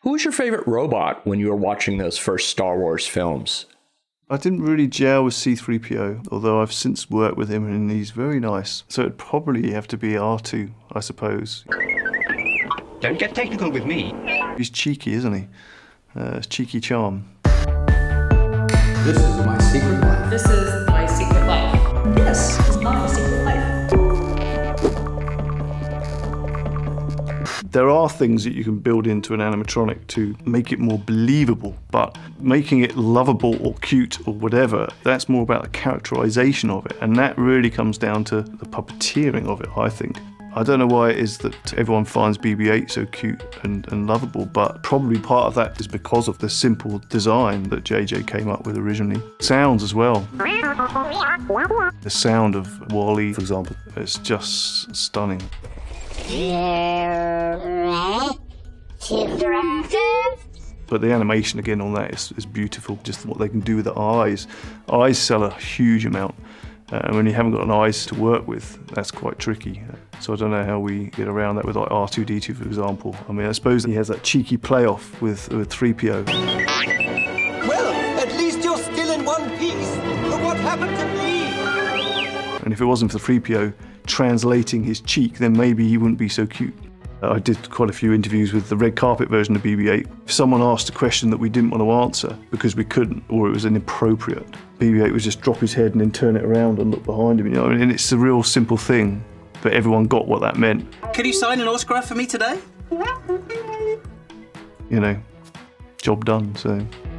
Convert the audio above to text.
Who was your favorite robot when you were watching those first Star Wars films? I didn't really gel with C-3PO, although I've since worked with him and he's very nice. So it'd probably have to be R2, I suppose. Don't get technical with me. He's cheeky, isn't he? It's cheeky charm. This is my secret life. This is my secret life. This is my secret life. There are things that you can build into an animatronic to make it more believable, but making it lovable or cute or whatever, that's more about the characterization of it, and that really comes down to the puppeteering of it, I think. I don't know why it is that everyone finds BB-8 so cute and lovable, but probably part of that is because of the simple design that JJ came up with originally. Sounds as well. The sound of Wall-E, for example, it's just stunning. But the animation again on that is beautiful, just what they can do with the eyes. Eyes sell a huge amount. And when you haven't got an eyes to work with, that's quite tricky. So I don't know how we get around that with like R2-D2, for example. I mean, I suppose he has that cheeky playoff with 3PO. Well, at least you're still in one piece. But what happened to me? And if it wasn't for 3PO translating his cheek, then maybe he wouldn't be so cute. I did quite a few interviews with the red carpet version of BB-8. If someone asked a question that we didn't want to answer because we couldn't, or it was inappropriate, BB-8 would just drop his head and then turn it around and look behind him. You know, and it's a real simple thing, but everyone got what that meant. Could you sign an autograph for me today? You know, job done, so.